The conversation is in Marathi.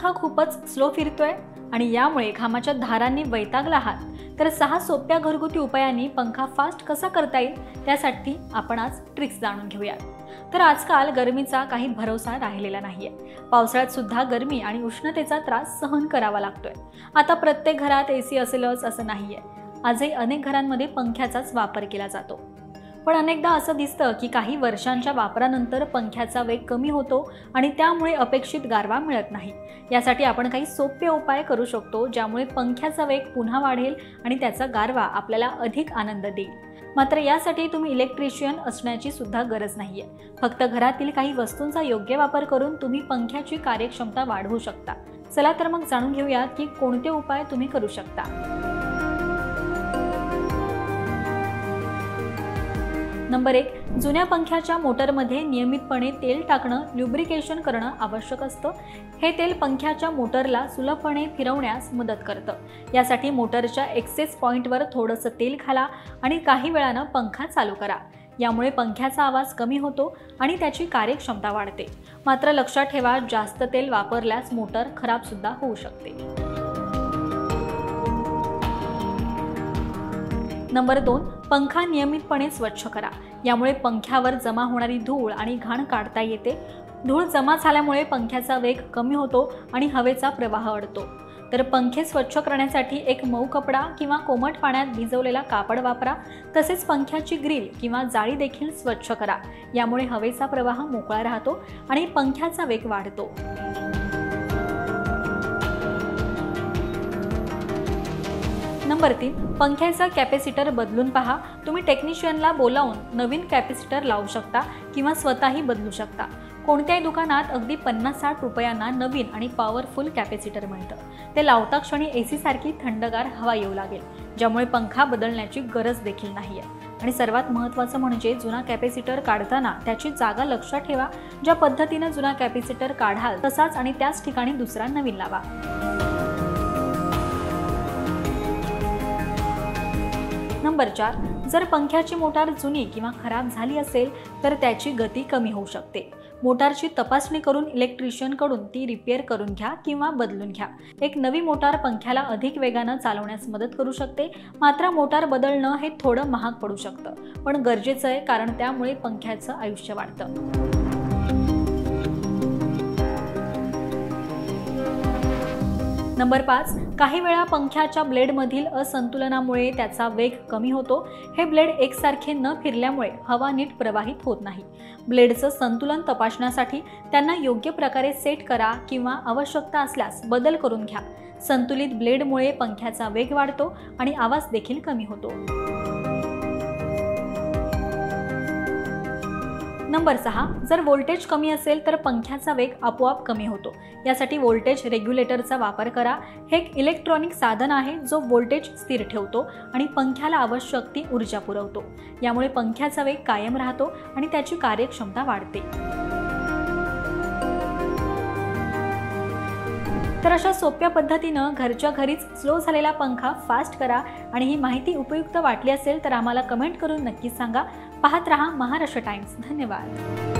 पंखा खूपच स्लो फिरतोय आणि यामुळे घामाच्या धारांनी वैतागला आहात तर 6 सोप्या घरगुती उपायांनी पंखा फास्ट कसा करता येईल त्यासाठी आपण आज ट्रिक्स जाणून घेऊया। तर आजकाल गरमीचा काही भरोसा राहिलेला नाहीये। पावसाळ्यात सुद्धा गरमी आणि उष्णतेचा त्रास सहन करावा लागतोय। आता प्रत्येक घरात एसी असेलच असं नाहीये। आजही अनेक घरांमध्ये पंख्याचाच वापर केला जातो। पण अनेकदा असं दिसतं की काही वर्षांच्या वापरानंतर पंख्याचा वेग कमी होतो आणि त्यामुळे अपेक्षित गारवा मिळत नाही। यासाठी आपण काही सोपे उपाय करू शकतो ज्यामुळे पंख्याचा वेग पुन्हा वाढेल आणि त्याचा गारवा आपल्याला अधिक आनंद देईल। मात्र यासाठी तुम्ही इलेक्ट्रिशियन असण्याची सुद्धा गरज नाहीये। फक्त घरातील काही वस्तूंचा योग्य वापर करून तुम्ही पंख्याची कार्यक्षमता वाढवू शकता। चला तर मग जाणून घेऊया की कोणते उपाय तुम्ही करू शकता। नंबर 1, जुन्या पंख्याच्या मोटरमध्ये नियमितपणे तेल टाकणं, ल्युब्रिकेशन करणं आवश्यक असतं। हे तेल पंख्याच्या मोटरला सुलभपणे फिरवण्यास मदत करतं। यासाठी मोटरच्या एक्सेस पॉइंटवर थोडंसं तेल घाला आणि काही वेळानं पंखा चालू करा। यामुळे पंख्याचा आवाज कमी होतो आणि त्याची कार्यक्षमता वाढते। मात्र लक्षात ठेवा, जास्त तेल वापरल्यास मोटर खराब सुद्धा होऊ शकते। नंबर 2, पंखा नियमितपणे स्वच्छ करा। यामुळे पंख्यावर जमा होणारी धूळ आणि घाण काढता येते। धूळ जमा झाल्यामुळे पंख्याचा वेग कमी होतो आणि हवेचा प्रवाह अडतो। तर पंखे स्वच्छ करण्यासाठी एक मऊ कपडा किंवा कोमट पाण्यात भिजवलेला कापड वापरा। तसेच पंख्याची ग्रिल किंवा जाळी देखील स्वच्छ करा। यामुळे हवेचा प्रवाह मोकळा राहतो आणि पंख्याचा वेग वाढतो। नंबर 3, पंख्याचा कॅपॅसिटर बदलून पहा। तुम्ही टेक्निशियनला बोलावून नवीन कॅपॅसिटर लावू शकता किंवा स्वतःही बदलू शकता। कोणत्याही दुकानात अगदी 50-60 रुपयांना नवीन आणि पॉवरफुल कॅपॅसिटर मिळतं। ते लावता क्षणी एसी सारखी थंडगार हवा येऊ लागेल, ज्यामुळे पंखा बदलण्याची गरज देखील नाहीये। आणि सर्वात महत्त्वाचं म्हणजे जुना कॅपॅसिटर काढताना त्याची जागा लक्षात ठेवा। ज्या पद्धतीने जुना कॅपॅसिटर काढाल तसाच आणि त्याच ठिकाणी दुसरा नवीन लावा। नंबर 4, जर पंख्याची मोटार जुनी किंवा खराब झाली असेल तर त्याची गती कमी होऊ शकते। मोटारची तपासणी करून इलेक्ट्रिशियनकडून ती रिपेअर करून घ्या किंवा बदलून घ्या। एक नवी मोटार पंख्याला अधिक वेगानं चालवण्यास मदत करू शकते। मात्र मोटार बदलणं हे थोडं महाग पडू शकतं, पण गरजेचं आहे, कारण त्यामुळे पंख्याचं आयुष्य वाढतं। नंबर 5, काही वेळा पंख्याच्या ब्लेडमधील असंतुलनामुळे त्याचा वेग कमी होतो। हे ब्लेड एकसारखे न फिरल्यामुळे हवा नीट प्रवाहित होत नाही। ब्लेडचं संतुलन तपासण्यासाठी त्यांना योग्य प्रकारे सेट करा किंवा आवश्यकता असल्यास बदल करून घ्या। संतुलित ब्लेडमुळे पंख्याचा वेग वाढतो आणि आवाज देखील कमी होतो। नंबर 6, जर व्होल्टेज कमी असेल तर पंख्याचा वेग आपोआप कमी होतो। यासाठी व्होल्टेज रेग्युलेटरचा वापर करा। हे एक इलेक्ट्रॉनिक साधन आहे जो व्होल्टेज स्थिर ठेवतो आणि पंख्याला आवश्यक ती ऊर्जा पुरवतो। यामुळे पंख्याचा वेग कायम राहतो आणि त्याची कार्यक्षमता वाढते। तर अशा सोप्या पद्धतीनं घरच्या घरीच स्लो झालेला पंखा फास्ट करा। आणि ही माहिती उपयुक्त वाटली असेल तर आम्हाला कमेंट करून नक्की सांगा। पाहत रहा महाराष्ट्र टाइम्स। धन्यवाद।